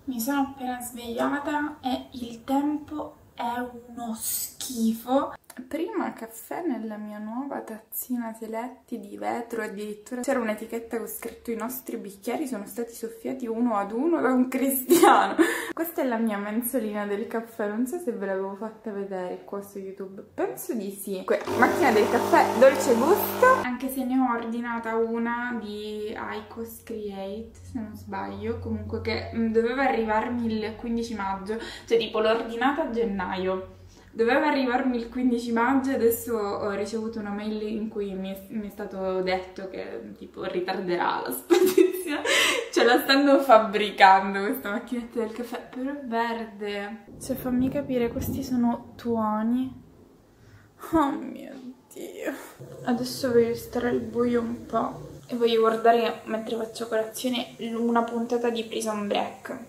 Mi sono appena svegliata e il tempo è uno schifo. Prima caffè nella mia nuova tazzina Seletti di vetro, addirittura c'era un'etichetta con scritto: i nostri bicchieri sono stati soffiati uno ad uno da un cristiano. Questa è la mia mensolina del caffè, non so se ve l'avevo fatta vedere qua su YouTube, penso di sì. Macchina del caffè dolce gusto, anche se ne ho ordinata una di Icos Create, se non sbaglio, comunque che doveva arrivarmi il 15 maggio, cioè tipo l'ho ordinata a gennaio. Doveva arrivarmi il 15 maggio e adesso ho ricevuto una mail in cui mi è stato detto che tipo ritarderà la spedizione. Cioè la stanno fabbricando questa macchinetta del caffè, però è verde. Cioè fammi capire, questi sono tuoni. Oh mio Dio. Adesso voglio stare al buio un po' e voglio guardare mentre faccio colazione una puntata di Prison Break.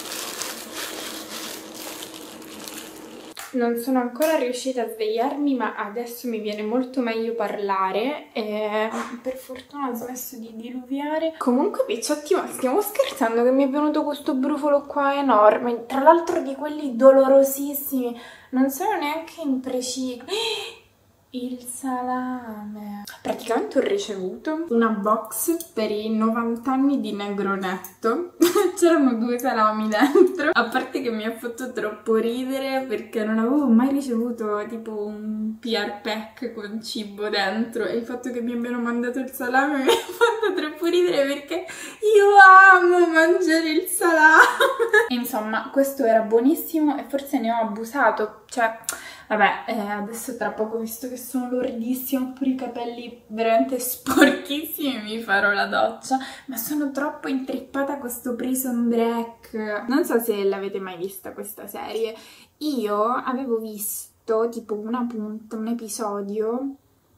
Non sono ancora riuscita a svegliarmi, ma adesso mi viene molto meglio parlare e per fortuna ho smesso di diluviare. Comunque picciotti, ma stiamo scherzando che mi è venuto questo brufolo qua enorme, tra l'altro di quelli dolorosissimi, non sono neanche imprecisi. Il salame. Praticamente ho ricevuto una box per i 90 anni di Negronetto. C'erano 2 salami dentro. A parte che mi ha fatto troppo ridere perché non avevo mai ricevuto tipo un PR pack con cibo dentro. E il fatto che mi abbiano mandato il salame mi ha fatto troppo ridere perché io amo mangiare il salame. Insomma, questo era buonissimo e forse ne ho abusato. Cioè... Vabbè, adesso tra poco, visto che sono lordissima, ho pure i capelli veramente sporchissimi, mi farò la doccia, ma sono troppo intrippata a questo Prison Break. Non so se l'avete mai vista questa serie. Io avevo visto tipo un episodio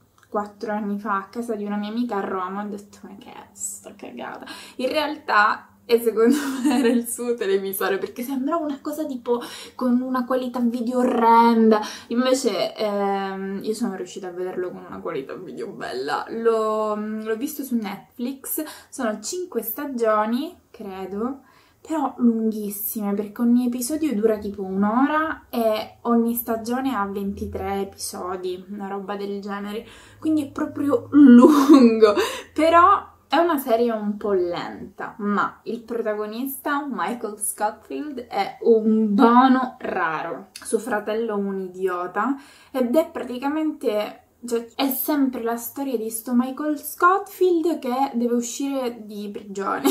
4 anni fa a casa di una mia amica a Roma, ho detto ma che è sta cagata. In realtà... E secondo me era il suo televisore, perché sembrava una cosa tipo con una qualità video orrenda. Invece io sono riuscita a vederlo con una qualità video bella. L'ho visto su Netflix, sono 5 stagioni, credo, però lunghissime, perché ogni episodio dura tipo un'ora e ogni stagione ha 23 episodi, una roba del genere. Quindi è proprio lungo, però... È una serie un po' lenta, ma il protagonista, Michael Scofield, è un buono raro. Suo fratello è un idiota ed è praticamente... Cioè, è sempre la storia di sto Michael Scofield che deve uscire di prigione.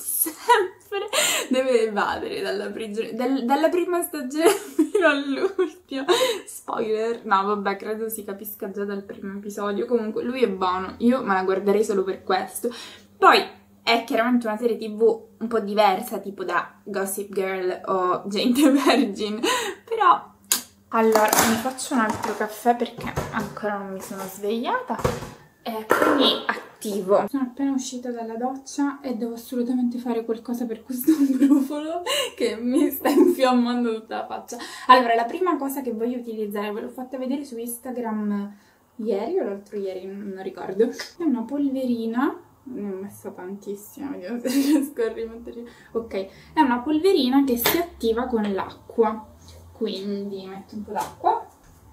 Sempre deve evadere dalla prigione. Dalla prima stagione fino all'ultima. Spoiler. No, vabbè, credo si capisca già dal primo episodio. Comunque, lui è buono. Io me la guarderei solo per questo. Poi, è chiaramente una serie TV un po' diversa, tipo da Gossip Girl o Jane the Virgin. Però... Allora, mi faccio un altro caffè perché ancora non mi sono svegliata e quindi attivo. Sono appena uscita dalla doccia e devo assolutamente fare qualcosa per questo brufolo che mi sta infiammando tutta la faccia. Allora, la prima cosa che voglio utilizzare, ve l'ho fatta vedere su Instagram ieri o l'altro ieri, non ricordo, è una polverina. Ne ho messa tantissima, vediamo se riesco a rimettere. Ok, è una polverina che si attiva con l'acqua. Quindi metto un po' d'acqua,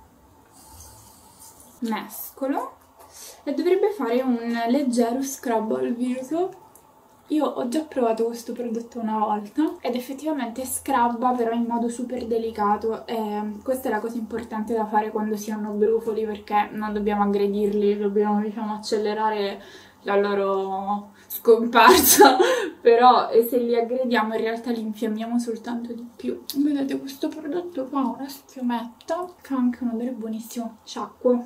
mescolo e dovrebbe fare un leggero scrub al viso. Io ho già provato questo prodotto una volta ed effettivamente scrubba, però in modo super delicato, e questa è la cosa importante da fare quando si hanno brufoli, perché non dobbiamo aggredirli, dobbiamo diciamo accelerare la loro scomparsa, però se li aggrediamo in realtà li infiammiamo soltanto di più. Vedete, questo prodotto qua ha una schiumetta che ha anche un odore buonissimo, sciacquo.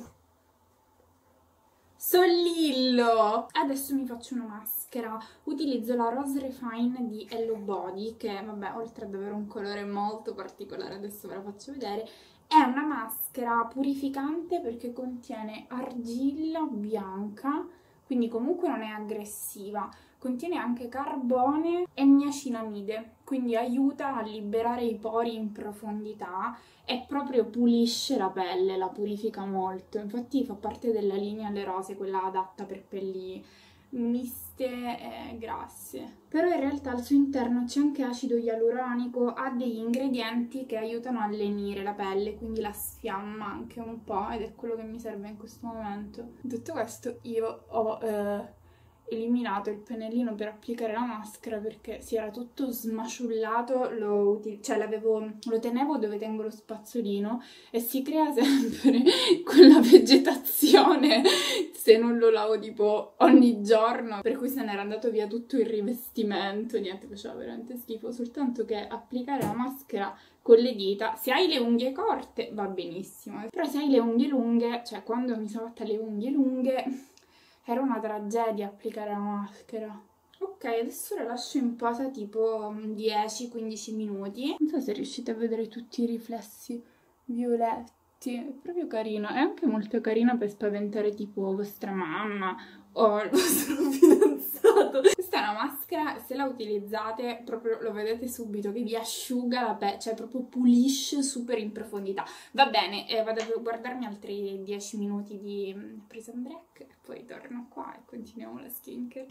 Sollillo! Adesso mi faccio una maschera, utilizzo la Rose Refine di Hello Body, che vabbè, oltre ad avere un colore molto particolare, adesso ve la faccio vedere, è una maschera purificante perché contiene argilla bianca, quindi comunque non è aggressiva, contiene anche carbone e niacinamide, quindi aiuta a liberare i pori in profondità e proprio pulisce la pelle, la purifica molto. Infatti fa parte della linea Le Rose, quella adatta per pelli miste e grasse. Però in realtà al suo interno c'è anche acido ialuronico, ha degli ingredienti che aiutano a lenire la pelle, quindi la sfiamma anche un po', ed è quello che mi serve in questo momento. Detto questo, io ho eliminato il pennellino per applicare la maschera perché si era tutto smaciullato, lo tenevo dove tengo lo spazzolino e si crea sempre quella vegetazione se non lo lavo tipo ogni giorno, per cui se n'era andato via tutto il rivestimento, niente, faceva veramente schifo. Soltanto che applicare la maschera con le dita, se hai le unghie corte va benissimo, però se hai le unghie lunghe, cioè quando mi sono fatta le unghie lunghe era una tragedia applicare la maschera. Ok, adesso la lascio in posa tipo 10-15 minuti. Non so se riuscite a vedere tutti i riflessi violetti. È proprio carina. È anche molto carina per spaventare tipo vostra mamma o il vostro fidanzato. Questa è una maschera, se la utilizzate proprio lo vedete subito che vi asciuga la pelle, cioè proprio pulisce super in profondità. Va bene, vado a guardarmi altri 10 minuti di prison break e poi torno qua e continuiamo la skincare.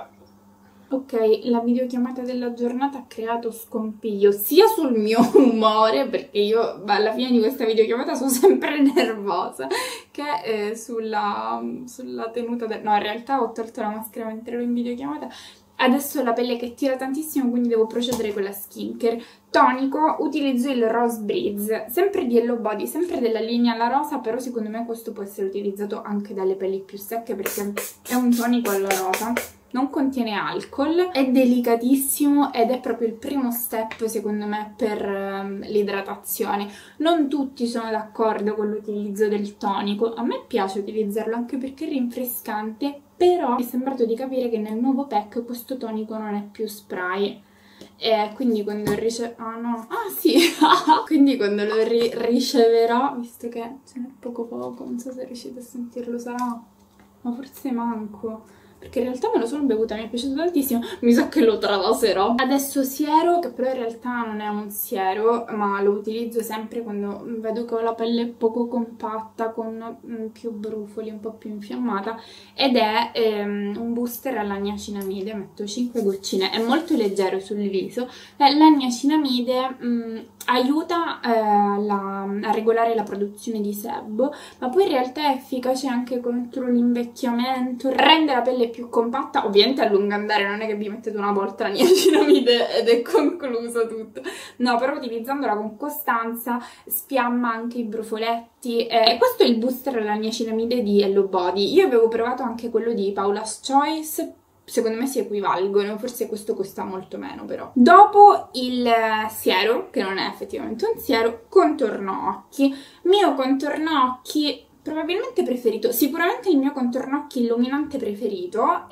Ok, la videochiamata della giornata ha creato scompiglio sia sul mio umore, perché io alla fine di questa videochiamata sono sempre nervosa, che sulla tenuta del... No, in realtà ho tolto la maschera mentre ero in videochiamata. Adesso ho la pelle che tira tantissimo, quindi devo procedere con la skincare. Tonico, utilizzo il Rose Breeze, sempre di Hello Body, sempre della linea alla rosa, però secondo me questo può essere utilizzato anche dalle pelli più secche perché è un tonico alla rosa. Non contiene alcol, è delicatissimo ed è proprio il primo step secondo me per l'idratazione. Non tutti sono d'accordo con l'utilizzo del tonico, a me piace utilizzarlo anche perché è rinfrescante, però mi è sembrato di capire che nel nuovo pack questo tonico non è più spray. E quindi quando quindi quando lo riceverò, visto che ce n'è poco, non so se riuscite a sentirlo, sarà, ma forse manco. Perché in realtà me lo sono bevuta, mi è piaciuto tantissimo, mi sa che lo travaserò. Adesso siero, che però in realtà non è un siero, ma lo utilizzo sempre quando vedo che ho la pelle poco compatta, con più brufoli, un po' più infiammata, ed è un booster alla niacinamide, metto 5 goccine, è molto leggero sul viso. La niacinamide aiuta a regolare la produzione di sebo, ma poi in realtà è efficace anche contro l'invecchiamento, rende la pelle più compatta, ovviamente a lungo andare, non è che vi mettete una volta la niacinamide ed è concluso tutto, no, però utilizzandola con costanza sfiamma anche i brufoletti, e questo è il booster alla niacinamide di Hello Body. Io avevo provato anche quello di Paula's Choice, secondo me si equivalgono, forse questo costa molto meno però. Dopo il siero, che non è effettivamente un siero, contorno occhi. Mio contorno occhi probabilmente preferito, sicuramente il mio contorno occhi illuminante preferito,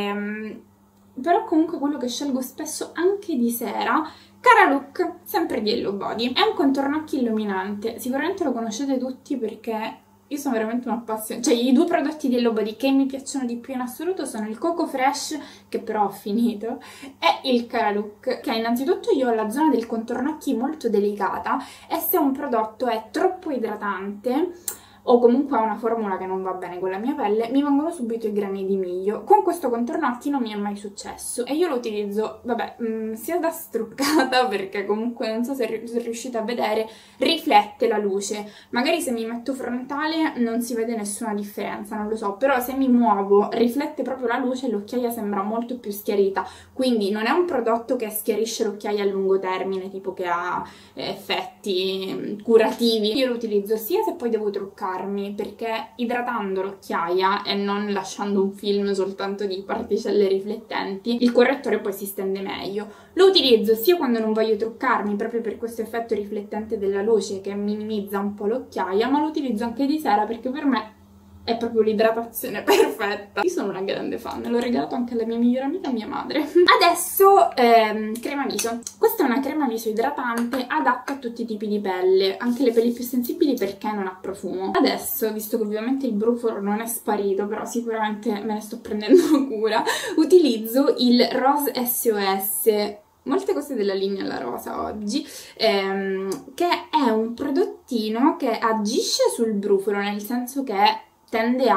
però comunque quello che scelgo spesso anche di sera, Cara Look, sempre di Hello Body. È un contorno occhi illuminante, sicuramente lo conoscete tutti perché io sono veramente un'appassionata, cioè i due prodotti di Hello Body che mi piacciono di più in assoluto sono il Coco Fresh, che però ho finito, e il Cara Look, che innanzitutto io ho la zona del contorno occhi molto delicata e se un prodotto è troppo idratante o comunque ha una formula che non va bene con la mia pelle, mi vengono subito i grani di miglio. Con questo contorno occhi non mi è mai successo e io lo utilizzo, vabbè, sia da struccata, perché comunque non so se riuscite a vedere, riflette la luce. Magari se mi metto frontale non si vede nessuna differenza, non lo so, però se mi muovo riflette proprio la luce e l'occhiaia sembra molto più schiarita. Quindi non è un prodotto che schiarisce l'occhiaia a lungo termine, tipo che ha effetti curativi. Io lo utilizzo sia se poi devo truccare, perché idratando l'occhiaia e non lasciando un film soltanto di particelle riflettenti, il correttore poi si stende meglio. Lo utilizzo sia quando non voglio truccarmi, proprio per questo effetto riflettente della luce che minimizza un po' l'occhiaia, ma lo utilizzo anche di sera perché per me è proprio l'idratazione perfetta. Io sono una grande fan, l'ho regalato anche alla mia migliore amica, mia madre. Adesso crema viso. Questa è una crema viso idratante adatta a tutti i tipi di pelle, anche le pelli più sensibili perché non ha profumo. Adesso, visto che ovviamente il brufolo non è sparito, però sicuramente me ne sto prendendo cura, utilizzo il Rose SOS. Molte cose della linea alla rosa oggi, che è un prodottino che agisce sul brufolo, nel senso che tende a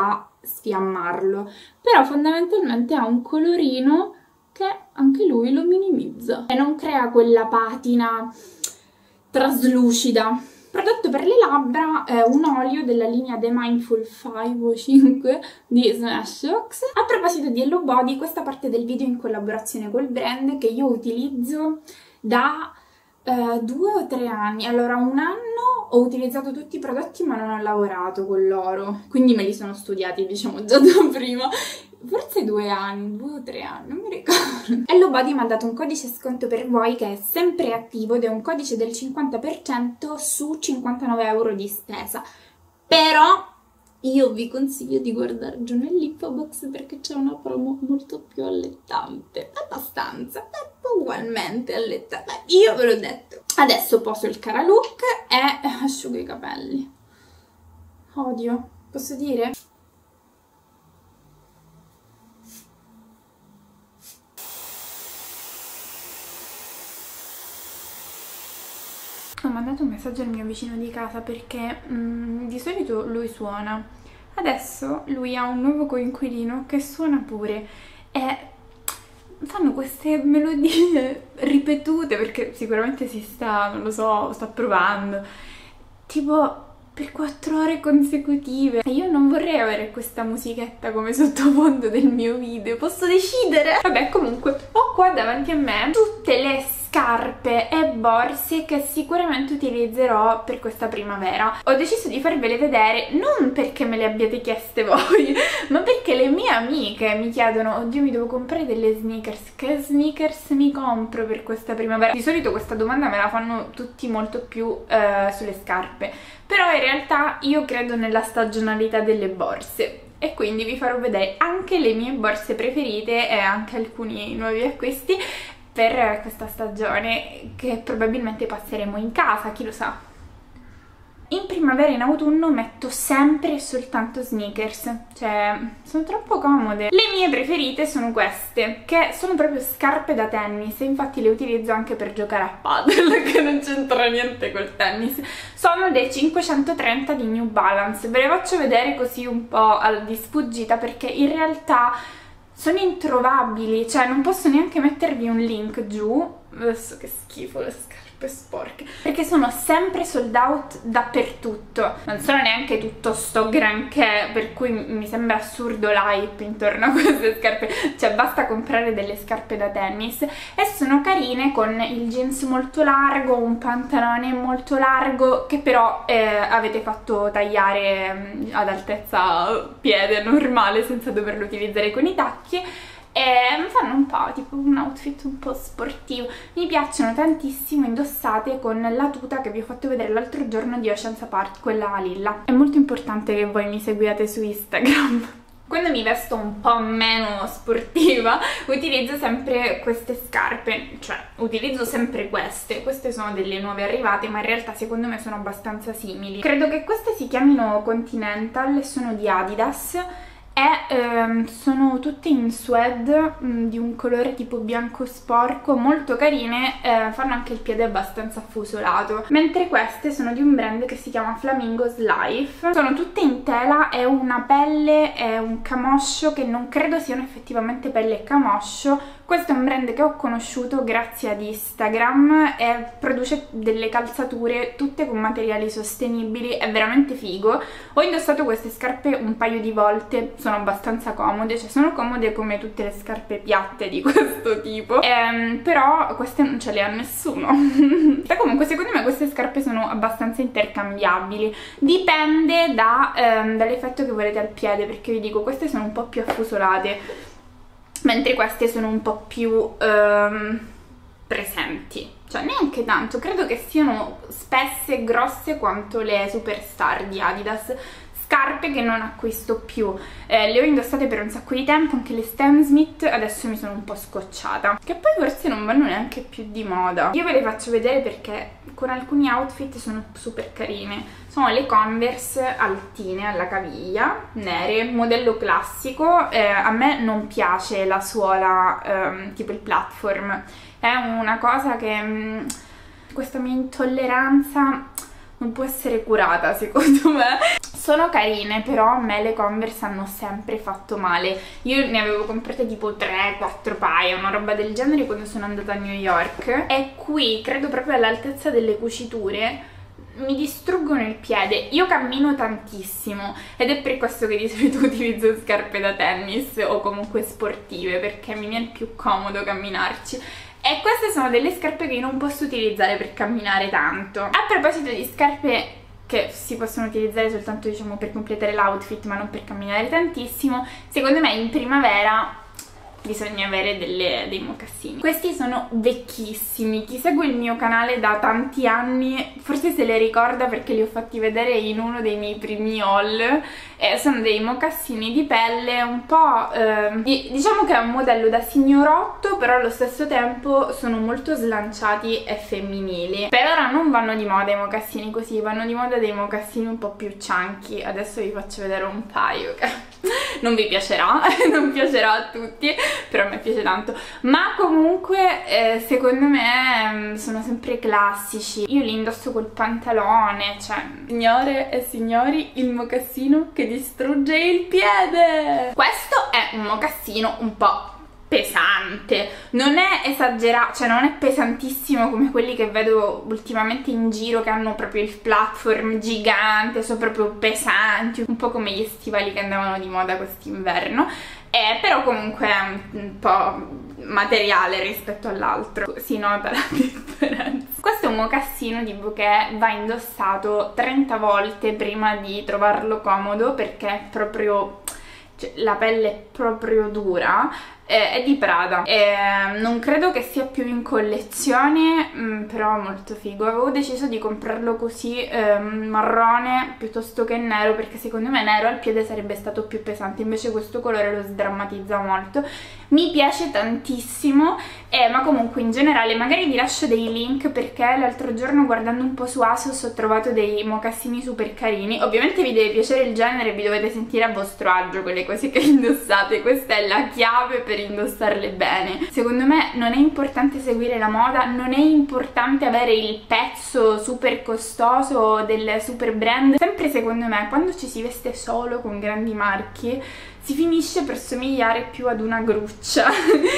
sfiammarlo, però fondamentalmente ha un colorino che anche lui lo minimizza e non crea quella patina traslucida. Prodotto per le labbra è un olio della linea The Mindful 5 o 5 di Smashbox. A proposito di Hello Body, questa parte del video è in collaborazione col brand che io utilizzo da 2 o 3 anni. Allora, un anno ho utilizzato tutti i prodotti ma non ho lavorato con loro, quindi me li sono studiati, diciamo, già da prima. Forse 2 anni, 2 o 3 anni, non mi ricordo. Hello Body mi ha dato un codice sconto per voi che è sempre attivo ed è un codice del 50% su 59 euro di spesa. Però io vi consiglio di guardare giù nell'info box perché c'è una promo molto più allettante. Abbastanza, ugualmente allettante. Io ve l'ho detto. Adesso poso il Cara Look e asciugo i capelli. Odio, posso dire? Ho mandato un messaggio al mio vicino di casa perché di solito lui suona. Adesso lui ha un nuovo coinquilino che suona pure e fanno queste melodie ripetute perché sicuramente si sta, non lo so, sta provando, tipo per 4 ore consecutive. E io non vorrei avere questa musichetta come sottofondo del mio video, posso decidere? Vabbè, comunque ho qua davanti a me tutte le scarpe e borse che sicuramente utilizzerò per questa primavera. Ho deciso di farvele vedere non perché me le abbiate chieste voi, ma perché le mie amiche mi chiedono: oddio, mi devo comprare delle sneakers, che sneakers mi compro per questa primavera? Di solito questa domanda me la fanno tutti molto più sulle scarpe, però in realtà io credo nella stagionalità delle borse e quindi vi farò vedere anche le mie borse preferite e anche alcuni nuovi acquisti per questa stagione che probabilmente passeremo in casa, chi lo sa. In primavera e in autunno metto sempre e soltanto sneakers, cioè sono troppo comode. Le mie preferite sono queste, che sono proprio scarpe da tennis, infatti le utilizzo anche per giocare a padel, che non c'entra niente col tennis. Sono dei 530 di New Balance, ve le faccio vedere così un po' di sfuggita perché in realtà sono introvabili, cioè non posso neanche mettervi un link giù. Adesso che schifo le scarpe sporche, perché sono sempre sold out dappertutto, non sono neanche tutto sto granché, per cui mi sembra assurdo l'hype intorno a queste scarpe, cioè basta comprare delle scarpe da tennis e sono carine con il jeans molto largo, un pantalone molto largo che però avete fatto tagliare ad altezza piede normale senza doverlo utilizzare con i tacchi. E mi fanno un po' tipo un outfit un po' sportivo. Mi piacciono tantissimo indossate con la tuta che vi ho fatto vedere l'altro giorno di Ocean's Apart, quella lilla. È molto importante che voi mi seguiate su Instagram. Quando mi vesto un po' meno sportiva utilizzo sempre queste scarpe, cioè utilizzo sempre queste sono delle nuove arrivate ma in realtà secondo me sono abbastanza simili. Credo che queste si chiamino Continental, sono di Adidas e sono tutte in suede di un colore tipo bianco sporco, molto carine, fanno anche il piede abbastanza affusolato, mentre queste sono di un brand che si chiama Flamingo's Life. Sono tutte in tela, è una pelle e un camoscio che non credo siano effettivamente pelle e camoscio. Questo è un brand che ho conosciuto grazie ad Instagram e produce delle calzature tutte con materiali sostenibili, è veramente figo. Ho indossato queste scarpe un paio di volte, sono abbastanza comode, cioè sono comode come tutte le scarpe piatte di questo tipo, però queste non ce le ha nessuno. E comunque secondo me queste scarpe sono abbastanza intercambiabili, dipende dall'effetto che volete al piede, perché vi dico queste sono un po' più affusolate mentre queste sono un po' più presenti, cioè neanche tanto, credo che siano spesse e grosse quanto le Superstar di Adidas, scarpe che non acquisto più. Le ho indossate per un sacco di tempo, anche le Stan Smith, adesso mi sono un po' scocciata, che poi forse non vanno neanche più di moda. Io ve le faccio vedere perché con alcuni outfit sono super carine. Sono le Converse altine alla caviglia, nere, modello classico. A me non piace la suola tipo il platform, è una cosa che questa mia intolleranza non può essere curata secondo me. Sono carine, però a me le Converse hanno sempre fatto male. Io ne avevo comprate tipo 3-4 paia, una roba del genere, quando sono andata a New York, e qui, credo proprio all'altezza delle cuciture, mi distruggono il piede. Io cammino tantissimo ed è per questo che di solito utilizzo scarpe da tennis o comunque sportive, perché mi viene più comodo camminarci. E queste sono delle scarpe che io non posso utilizzare per camminare tanto. A proposito di scarpe che si possono utilizzare soltanto, diciamo, per completare l'outfit ma non per camminare tantissimo, secondo me in primavera bisogna avere dei mocassini. Questi sono vecchissimi, chi segue il mio canale da tanti anni forse se le ricorda perché li ho fatti vedere in uno dei miei primi haul. Sono dei mocassini di pelle un po', diciamo che è un modello da signorotto, però allo stesso tempo sono molto slanciati e femminili. Per ora non vanno di moda i mocassini così, vanno di moda dei mocassini un po' più chunky. Adesso vi faccio vedere un paio che non vi piacerà, non piacerà a tutti, però a me piace tanto. Ma comunque secondo me sono sempre classici. Io li indosso col pantalone, cioè, signore e signori, il mocassino che distrugge il piede. Questo è un mocassino un po' pesante, non è esagerato, cioè non è pesantissimo come quelli che vedo ultimamente in giro che hanno proprio il platform gigante, sono proprio pesanti, un po' come gli stivali che andavano di moda quest'inverno, però comunque è un po' materiale rispetto all'altro, si nota la differenza. Questo è un mocassino tipo che va indossato 30 volte prima di trovarlo comodo, perché è proprio, cioè, la pelle è proprio dura. È di Prada, non credo che sia più in collezione, però molto figo. Avevo deciso di comprarlo così, marrone piuttosto che nero, perché secondo me nero al piede sarebbe stato più pesante, invece questo colore lo sdrammatizza molto. Mi piace tantissimo, ma comunque in generale magari vi lascio dei link, perché l'altro giorno guardando un po' su ASOS ho trovato dei mocassini super carini. Ovviamente vi deve piacere il genere, vi dovete sentire a vostro agio con le cose che indossate, questa è la chiave per indossarle bene. Secondo me non è importante seguire la moda, non è importante avere il pezzo super costoso del super brand. Sempre secondo me quando ci si veste solo con grandi marchi si finisce per somigliare più ad una gruccia.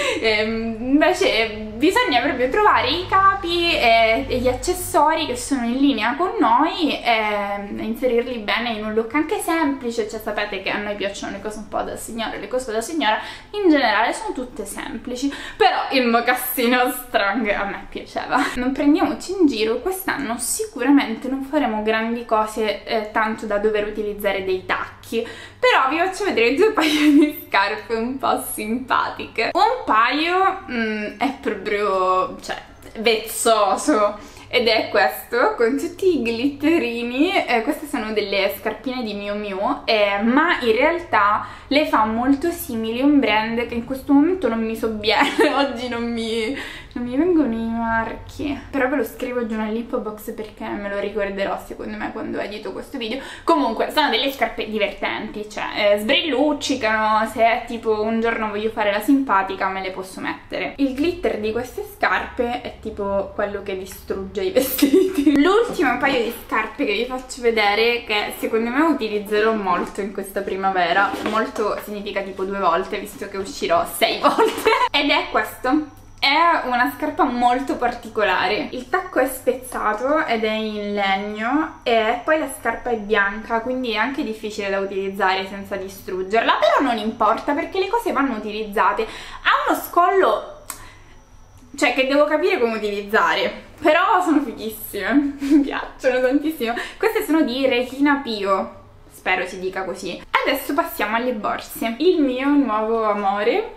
Invece bisogna proprio trovare i capi e gli accessori che sono in linea con noi e inserirli bene in un look anche semplice. Cioè, sapete che a noi piacciono le cose un po' da signora, le cose da signora in generale sono tutte semplici, però il mocassino strong a me piaceva. Non prendiamoci in giro, quest'anno sicuramente non faremo grandi cose tanto da dover utilizzare dei tacchi, però vi faccio vedere due paio di scarpe un po' simpatiche. Un paio è proprio, cioè, vezzoso, ed è questo con tutti i glitterini. Queste sono delle scarpine di Miu Miu, ma in realtà le fa molto simili a un brand che in questo momento non mi sovviene. Oggi non mi vengono i marchi, però ve lo scrivo giù nell'info box perché me lo ricorderò secondo me quando edito questo video. Comunque sono delle scarpe divertenti, cioè sbrilluccicano, se tipo un giorno voglio fare la simpatica me le posso mettere. Il glitter di queste scarpe è tipo quello che distrugge i vestiti. L'ultimo paio di scarpe che vi faccio vedere, che secondo me utilizzerò molto in questa primavera, molto significa tipo 2 volte visto che uscirò 6 volte, ed è questo. È una scarpa molto particolare, il tacco è spezzato ed è in legno e poi la scarpa è bianca, quindi è anche difficile da utilizzare senza distruggerla, però non importa perché le cose vanno utilizzate. Ha uno scollo, cioè, che devo capire come utilizzare, però sono fighissime, mi piacciono tantissimo. Queste sono di Regina Pio, spero si dica così. Adesso passiamo alle borse. Il mio nuovo amore,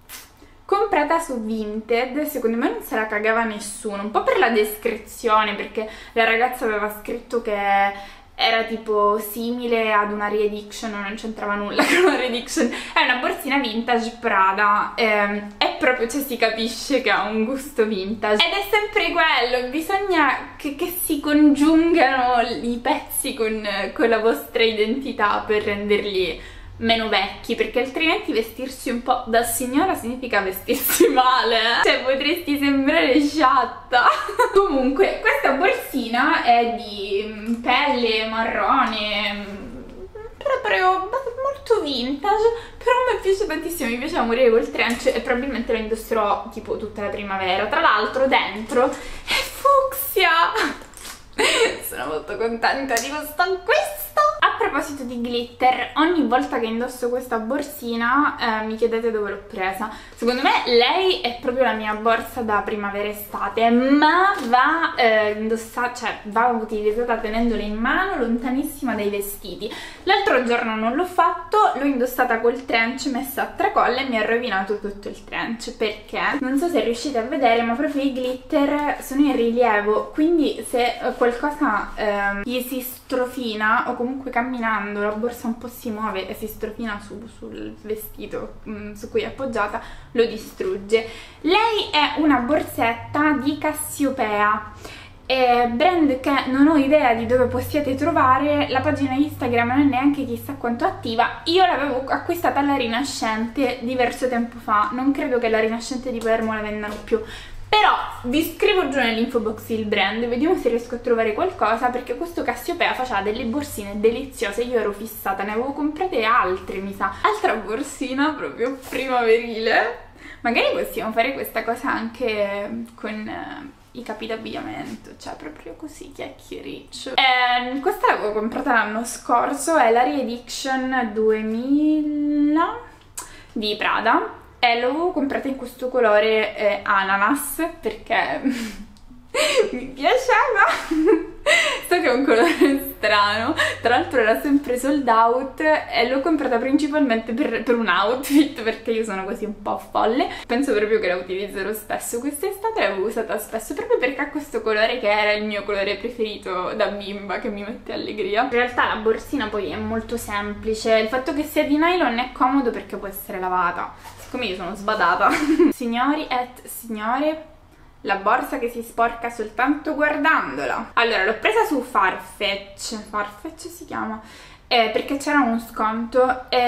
comprata su Vinted, secondo me non se la cagava nessuno, un po' per la descrizione, perché la ragazza aveva scritto che era tipo simile ad una Reediction, non c'entrava nulla con una Reediction. È una borsina vintage Prada, è proprio, cioè, si capisce che ha un gusto vintage, ed è sempre quello, bisogna che si congiungano i pezzi con la vostra identità per renderli meno vecchi, perché altrimenti vestirsi un po' da signora significa vestirsi male, cioè potresti sembrare sciatta. Comunque questa borsina è di pelle marrone, proprio molto vintage, però mi piace tantissimo, mi piaceva morire col trench e probabilmente lo indosserò tipo tutta la primavera. Tra l'altro dentro è fucsia. Sono molto contenta di questo acquisto. A proposito di glitter, ogni volta che indosso questa borsina mi chiedete dove l'ho presa. Secondo me lei è proprio la mia borsa da primavera-estate, ma va indossata, cioè va utilizzata tenendola in mano, lontanissima dai vestiti. L'altro giorno non l'ho fatto, l'ho indossata col trench messa a tracolla e mi ha rovinato tutto il trench, perché non so se riuscite a vedere, ma proprio i glitter sono in rilievo, quindi se qualcosa gli si strofina o comunque camminando la borsa un po' si muove e si strofina sul vestito su cui è appoggiata, lo distrugge. Lei è una borsetta di Cassiopea, brand che non ho idea di dove possiate trovare, la pagina Instagram non è neanche chissà quanto attiva. Io l'avevo acquistata alla Rinascente diverso tempo fa, non credo che la Rinascente di Palermo la vendano più. Però vi scrivo giù nell'info box il brand, vediamo se riesco a trovare qualcosa, perché questo Cassiopea faceva delle borsine deliziose, io ero fissata, ne avevo comprate altre, mi sa. Altra borsina proprio primaverile. Magari possiamo fare questa cosa anche con i capi d'abbigliamento, cioè proprio così chiacchiericcio. Questa l'avevo comprata l'anno scorso, è la Re-Edition 2000 di Prada. E l'avevo comprata in questo colore ananas perché mi piaceva. So che è un colore strano, tra l'altro era sempre sold out e l'ho comprata principalmente per un outfit, perché io sono così un po' folle. Penso proprio che la utilizzerò spesso. Quest'estate l'avevo usata spesso proprio perché ha questo colore che era il mio colore preferito da bimba, che mi mette allegria. In realtà la borsina poi è molto semplice, il fatto che sia di nylon è comodo perché può essere lavata. Siccome io sono sbadata. Signori et signore, la borsa che si sporca soltanto guardandola. Allora, l'ho presa su Farfetch si chiama, perché c'era uno sconto.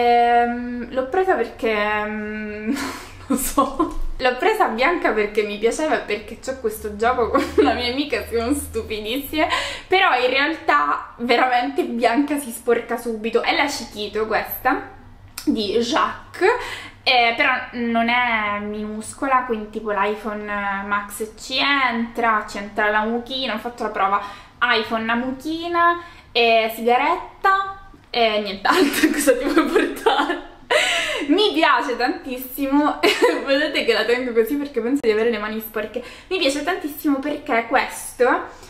L'ho presa perché non lo so. L'ho presa bianca perché mi piaceva e perché c'ho questo gioco con una mia amica, siamo stupidissime, però in realtà veramente bianca si sporca subito. È la Chiquito questa, di Jacques. Però non è minuscola, quindi tipo l'iPhone Max ci entra la mucchina, ho fatto la prova iPhone, la mucchina, sigaretta e nient'altro. Cosa ti puoi portare? Mi piace tantissimo, vedete che la tengo così perché penso di avere le mani sporche. Mi piace tantissimo perché questo,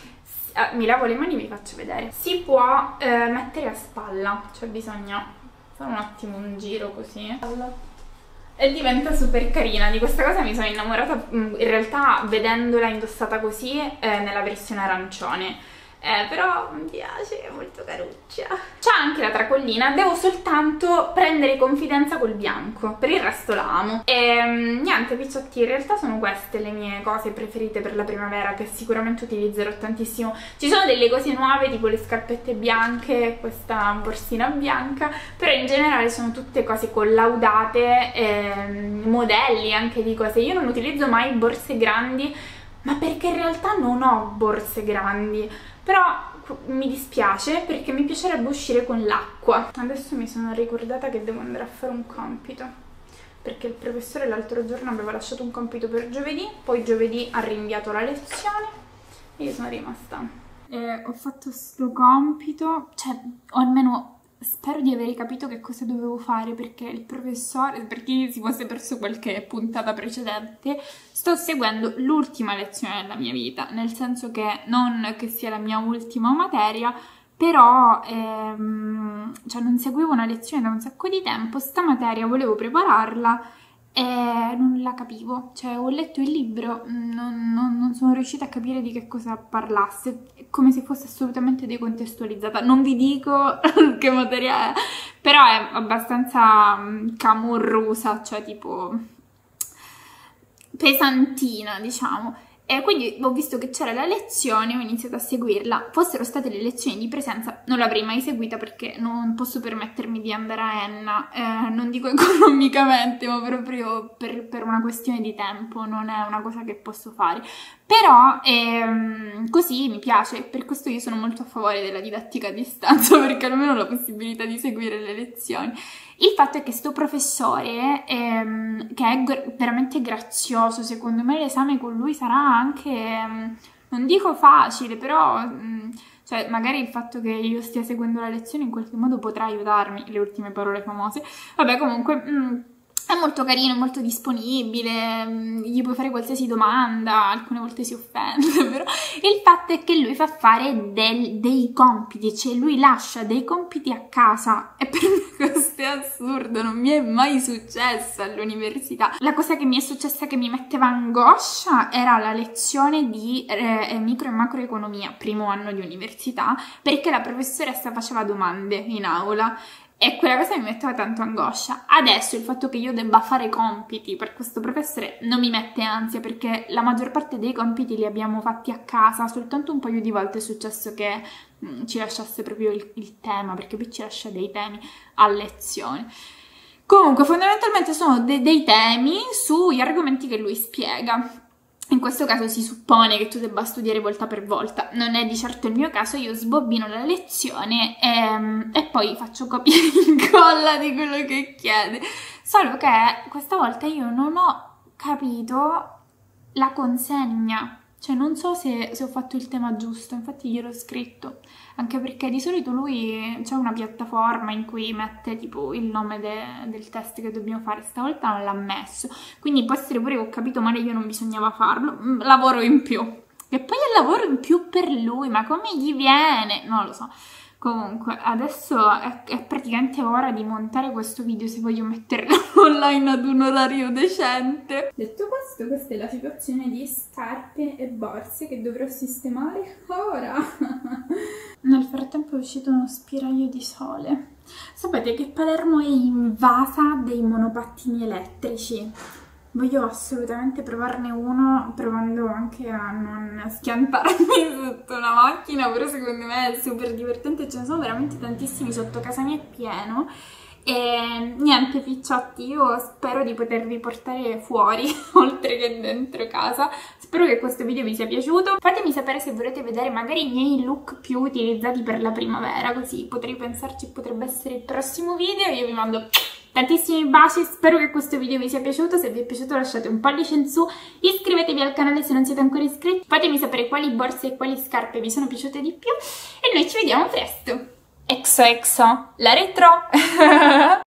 mi lavo le mani e vi faccio vedere, si può mettere a spalla, cioè bisogna fare un attimo un giro così e diventa super carina. Di questa cosa mi sono innamorata in realtà vedendola indossata così nella versione arancione. Però mi piace, è molto caruccia. C'ha anche la tracollina, devo soltanto prendere confidenza col bianco, per il resto la amo. E niente picciotti, in realtà sono queste le mie cose preferite per la primavera, che sicuramente utilizzerò tantissimo. Ci sono delle cose nuove tipo le scarpette bianche, questa borsina bianca, però in generale sono tutte cose collaudate, modelli anche di cose. Io non utilizzo mai borse grandi, ma perché in realtà non ho borse grandi. Però mi dispiace perché mi piacerebbe uscire con l'acqua. Adesso mi sono ricordata che devo andare a fare un compito, perché il professore l'altro giorno aveva lasciato un compito per giovedì, poi giovedì ha rinviato la lezione e io sono rimasta. Ho fatto sto compito, cioè, o almeno spero di aver capito che cosa dovevo fare, perché il professore, per chi si fosse perso qualche puntata precedente, sto seguendo l'ultima lezione della mia vita, nel senso che non che sia la mia ultima materia, però cioè non seguivo una lezione da un sacco di tempo. Sta materia volevo prepararla e non la capivo, cioè ho letto il libro, non sono riuscita a capire di che cosa parlasse, è come se fosse assolutamente decontestualizzata. Non vi dico che materia è, però è abbastanza camorrosa, cioè tipo pesantina, diciamo. E quindi ho visto che c'era la lezione, ho iniziato a seguirla. Fossero state le lezioni di presenza, non l'avrei mai seguita perché non posso permettermi di andare a Enna, non dico economicamente, ma proprio per una questione di tempo, non è una cosa che posso fare. Però così mi piace, per questo io sono molto a favore della didattica a distanza, perché almeno ho la possibilità di seguire le lezioni. Il fatto è che sto professore, che è veramente grazioso, secondo me l'esame con lui sarà anche, non dico facile, però cioè, magari il fatto che io stia seguendo la lezione in qualche modo potrà aiutarmi, le ultime parole famose. Vabbè, comunque è molto carino, molto disponibile, gli puoi fare qualsiasi domanda, alcune volte si offende, però il fatto è che lui fa fare dei compiti, cioè lui lascia dei compiti a casa, e per me questo è assurdo, non mi è mai successo all'università. La cosa che mi è successa che mi metteva angoscia era la lezione di micro e macroeconomia, primo anno di università, perché la professoressa faceva domande in aula. E quella cosa mi metteva tanto angoscia. Adesso il fatto che io debba fare compiti per questo professore non mi mette ansia, perché la maggior parte dei compiti li abbiamo fatti a casa, soltanto un paio di volte è successo che ci lasciasse proprio il tema, perché poi ci lascia dei temi a lezione. Comunque fondamentalmente sono dei temi sugli argomenti che lui spiega. In questo caso si suppone che tu debba studiare volta per volta, non è di certo il mio caso, io sbobbino la lezione e poi faccio copia e incolla di quello che chiede. Solo che questa volta io non ho capito la consegna, cioè non so se ho fatto il tema giusto, infatti gliel'ho scritto, anche perché di solito lui c'è una piattaforma in cui mette tipo il nome del test che dobbiamo fare, stavolta non l'ha messo, quindi può essere pure che ho capito male, io non bisognava farlo, lavoro in più, e poi è lavoro in più per lui, ma come gli viene? Non lo so. Comunque, adesso è praticamente ora di montare questo video se voglio metterlo online ad un orario decente. Detto questo, questa è la situazione di scarpe e borse che dovrò sistemare ora. Nel frattempo è uscito uno spiraglio di sole. Sapete che Palermo è invasa dei monopattini elettrici? Voglio assolutamente provarne uno, provando anche a non schiantarmi sotto una macchina, però secondo me è super divertente, ce ne sono veramente tantissimi, sotto casa mia è pieno. E niente picciotti, io spero di potervi portare fuori, oltre che dentro casa. Spero che questo video vi sia piaciuto. Fatemi sapere se volete vedere magari i miei look più utilizzati per la primavera, così potrei pensarci, potrebbe essere il prossimo video. Io vi mando tantissimi baci, spero che questo video vi sia piaciuto. Se vi è piaciuto lasciate un pollice in su, iscrivetevi al canale se non siete ancora iscritti, fatemi sapere quali borse e quali scarpe vi sono piaciute di più e noi ci vediamo presto. Exo exo, la retro!